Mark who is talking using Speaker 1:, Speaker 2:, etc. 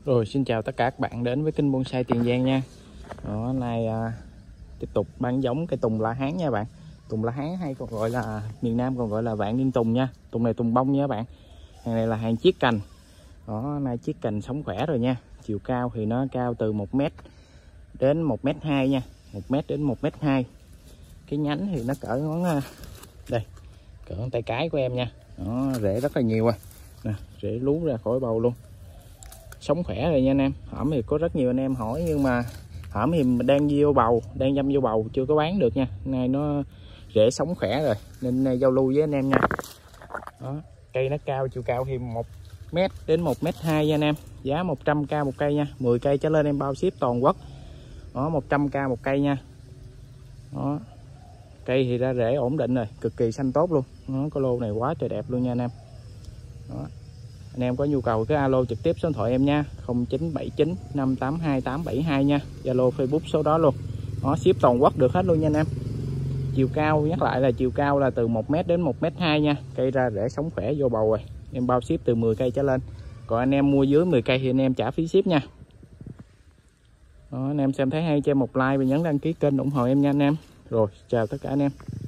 Speaker 1: Rồi xin chào tất cả các bạn đến với kênh Bonsai Tiền Giang nha. Hôm nay tiếp tục bán giống cây tùng La Hán nha bạn. Tùng La Hán hay còn gọi là miền Nam còn gọi là vạn niên tùng nha. Tùng này tùng bông nha bạn. Hàng này là hàng chiết cành. Nay chiết cành sống khỏe rồi nha. Chiều cao thì nó cao từ 1m đến 1m2 nha. 1m đến 1m2. Cái nhánh thì nó cỡ ngón đây, cỡ ngón tay cái của em nha. Rễ rất là nhiều rồi. Nè, rễ lú ra khỏi bầu luôn. Sống khỏe rồi nha anh em. Hổm thì có rất nhiều anh em hỏi nhưng mà hổm thì đang vô bầu, đang dâm vô bầu chưa có bán được nha. Nay nó rễ sống khỏe rồi nên giao lưu với anh em nha. Cây nó cao, chiều cao thì 1m đến 1m2 nha anh em. Giá 100k một cây nha. 10 cây trở lên em bao ship toàn quốc. 100k một cây nha. Cây thì ra rễ ổn định rồi, cực kỳ xanh tốt luôn. Cái lô này quá trời đẹp luôn nha anh em. Anh em có nhu cầu cứ alo trực tiếp số điện thoại em nha, 0979 582 872 nha. Zalo Facebook số đó luôn. Ship toàn quốc được hết luôn nha anh em. Chiều cao nhắc lại là chiều cao là từ 1m đến 1m2 nha. Cây ra rễ sống khỏe vô bầu rồi. Em bao ship từ 10 cây trở lên. Còn anh em mua dưới 10 cây thì anh em trả phí ship nha. Anh em xem thấy hay cho em một like và nhấn đăng ký kênh ủng hộ em nha anh em. Rồi chào tất cả anh em.